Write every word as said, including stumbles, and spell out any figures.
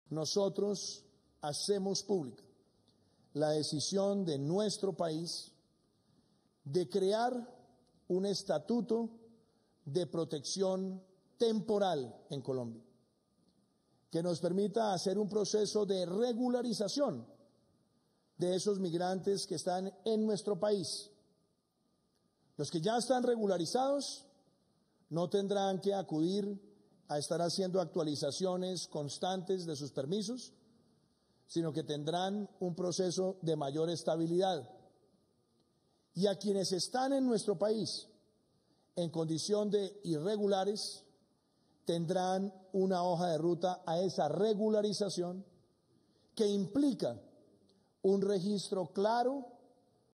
nosotros hacemos pública la decisión de nuestro país de crear un estatuto de protección temporal en Colombia, que nos permita hacer un proceso de regularización de esos migrantes que están en nuestro país. Los que ya están regularizados no tendrán que acudir a estar haciendo actualizaciones constantes de sus permisos, sino que tendrán un proceso de mayor estabilidad. Y a quienes están en nuestro país en condición de irregulares, tendrán una hoja de ruta a esa regularización que implica un registro claro